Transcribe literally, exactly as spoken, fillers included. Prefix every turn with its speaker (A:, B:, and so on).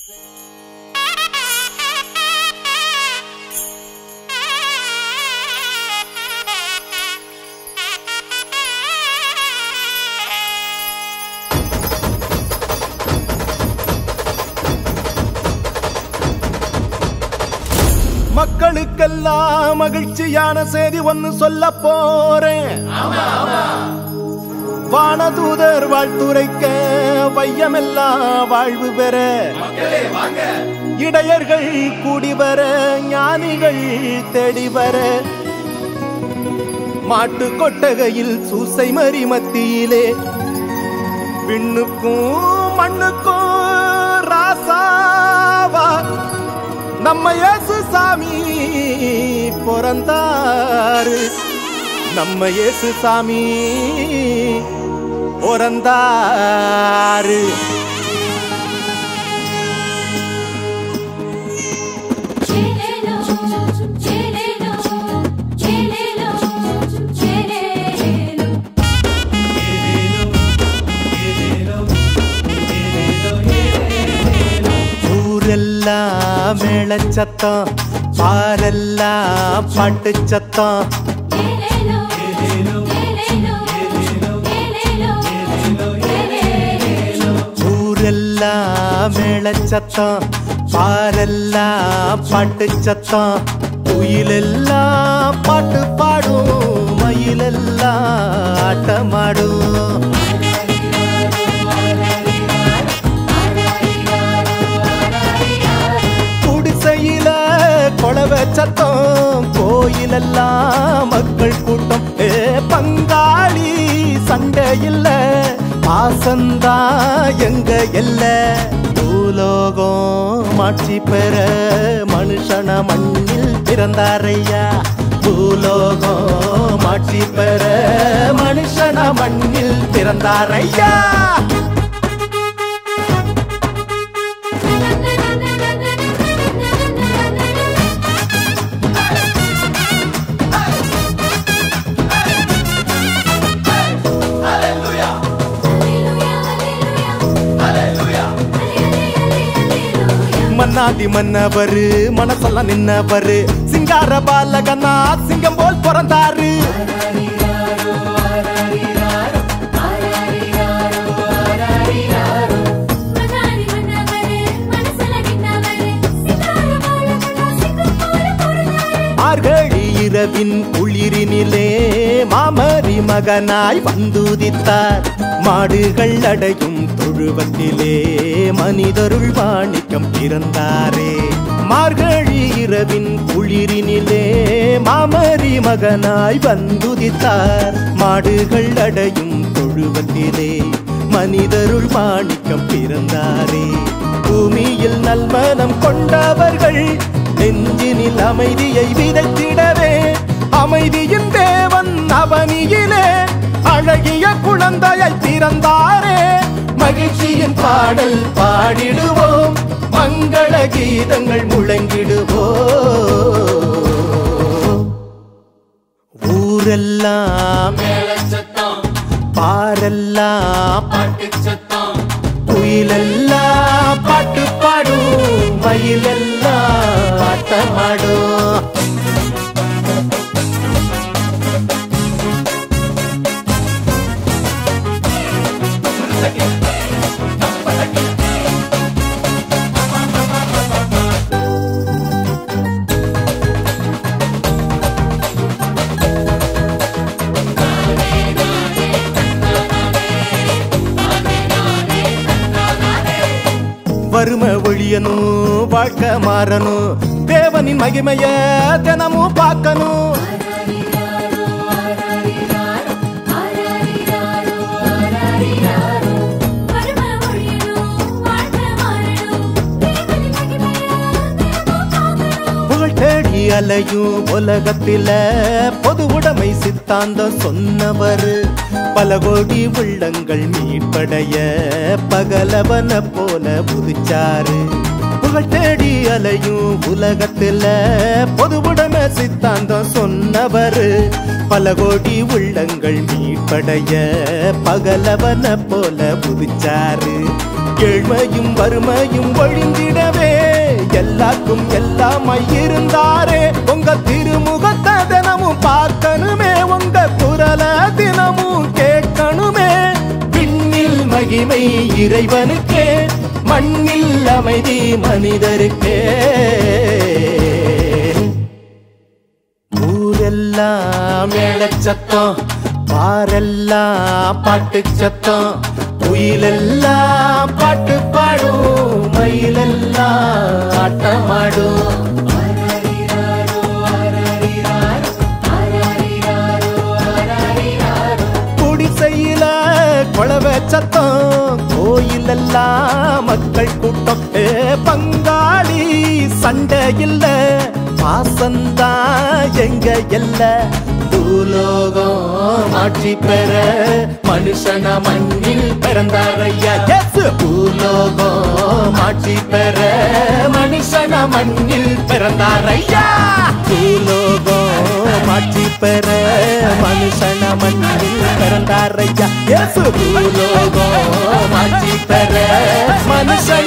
A: மக்களுக்கெல்லாம் மகிழ்ச்சியான செய்தி ஒன்னு சொல்ல போறேன். வானதூதர் வாழ்த்துரைக்க வையமெல்லாம் வாழ்வு பெற, இடையர்கள் கூடி வர, ஞானிகள் தேடி வர, மாட்டு கொட்டகையில் சூசை மறி மத்தியிலே விண்ணுக்கும் மண்ணுக்கும் ராசாவா நம்ம இயேசு சாமி பிறந்தாரு. நம்ம இயேசு சாமி பிறந்தாரு. ஊரெல்லாம் மேளச்சத்தம், பாரெல்லாம் பாட்டு சத்தம். ஊரெல்லாம் மேளச்சத்தம், பாரெல்லாம் பாட்டு சத்தம். குயிலெல்லாம் பாட்டு பாடும், மயிலெல்லாம் ஆட்டமாடும். கொளவ சத்தம், கோயிலெல்லாம் மக்கள் கூட்டம். ஏ பங்காளி சண்டை இல்ல, பாசந்தா எங்க எல்ல. பூலோகம் ஆட்சி பெற மனுஷன மண்ணில் பிறந்தாரையா. பூலோகம் ஆட்சி பெற மனுஷன மண்ணில் பிறந்தாரையா. மன்னாதி மன்னவரு மனசெல்லாம் நின்னவரு, சிங்கார பாலகனா சிங்கம் போல் பிறந்தாரு. மார்கழி இரவின் குளிரினிலே மாமரி மகனாய் வந்துதித்தார். மாடுகள் அடையும் தொழுவத்திலே மனிதருள் வாணிக்கம் பிறந்தாரே. மார்கழி இரவின் குளிரினிலே மாமரி மகனாய் வந்துதித்தார். மாடுகள் அடையும் தொழுவத்திலே மனிதருள் வாணிக்கம் பிறந்தாரே. பூமியில் நல்மனம் கொண்டவர்கள் நெஞ்சினில் அமைதியை விதைத்திடவே, அமைதியின் தேவன் அவனியிலே அழகிய குழந்தையை பிறந்தாரே. மகிழ்ச்சியின் பாடல் பாடிடுவோம், மங்கள கீதங்கள் முழங்கிடுவோம். ஊரெல்லாம் பாரெல்லாம் பாட்டு சத்தம், குயிலெல்லாம் பாட்டு பாடும், மயிலெல்லாம் ஆட்டமாடும். வறுமை ஒழியணும், வாழ்க்கை மாறணும், தேவனின் மகிமைய தினமும் பார்க்கணும். புகழ் தேடி அலையும் உலகத்தில பொது உடைமை சித்தாந்தம் சொன்னவர். பல கோடி உள்ளங்கள் மீட்படைய பகலவன போல புதுச்சாரு. புகழ் தேடி அலையும் உலகத்துல பொது உடைமை சித்தாந்தம் சொன்னவர். பல கோடி உள்ளங்கள் மீட்படைய பகலவன போல புதுச்சாரு. ஏழ்மையும் வறுமையும் ஒழிந்திட எல்லாருக்கும் எல்லாமாய் இருந்தாரே உங்க திருமுகத்தை தினமும் பார்க்கணுமே உங்க குரல தினமும் கேட்கணுமே விண்ணில் மகிமை இறைவனுக்கே மண்ணில் அமைதி மனிதருக்கே ஊரெல்லாம் மேளச்சத்தம் பாரெல்லாம் பாட்டு சத்தம் குயிலெல்லாம் பாட்டு பாடும் மயிலெல்லாம் ஆட்டமாடும் குடிசையில குழவை சத்தம் கோயிலெல்லாம் மக்கள் கூட்டம் ஏ பங்காளி சண்டை இல்ல பாசந்தா எங்க எல்ல பூலோகம் ஆட்சி பெற மனுஷன மண்ணில் பிறந்தாரையா பூலோகம் ஆட்சி பெற மனுஷன மண்ணில் பிறந்தாரையா பூலோகம் ஆட்சி பெற மனுஷன மண்ணில் பிறந்தாரையா பூலோகம் ஆட்சி பெற மனுஷ